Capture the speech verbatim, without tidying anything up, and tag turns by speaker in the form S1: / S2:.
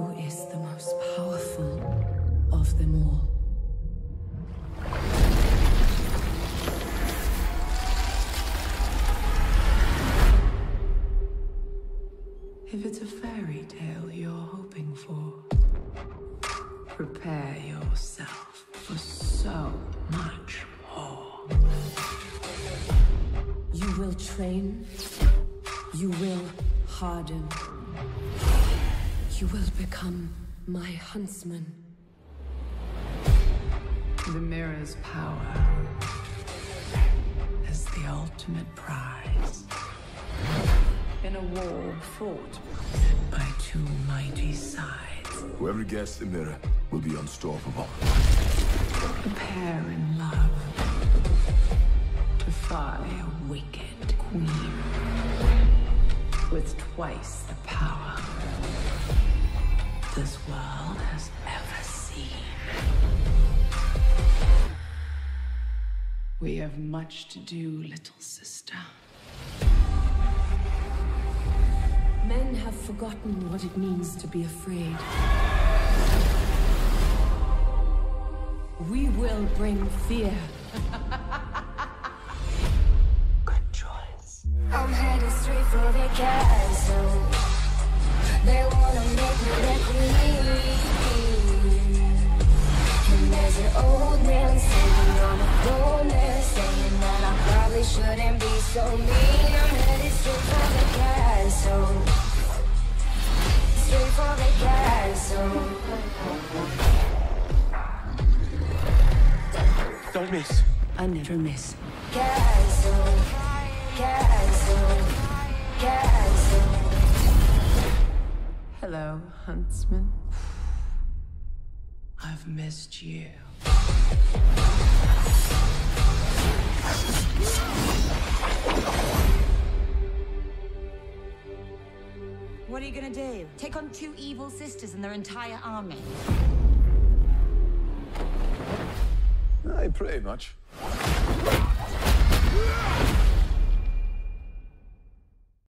S1: Who is the most powerful of them all? If it's a fairy tale you're hoping for, prepare yourself for so much more. You will train. You will harden. You will become my huntsman. The mirror's power is the ultimate prize. In a war fought by two mighty sides.
S2: Whoever gets the mirror will be unstoppable.
S1: A pair in love. Defy a wicked queen. With twice the power this world has ever seen. We have much to do, little sister. Men have forgotten what it means to be afraid. We will bring fear. Good choice.
S3: I'm headed straight for the castle. They wanna make me their queen. And there's an old man sitting on the throne there, saying that I probably shouldn't be so mean. I'm headed straight for the castle. Straight for the castle.
S4: Don't miss.
S1: I never miss.
S3: Castle. Castle. Castle.
S1: Hello, Huntsman. I've missed you.
S5: What are you gonna do? Take on two evil sisters and their entire army?
S2: I pray much.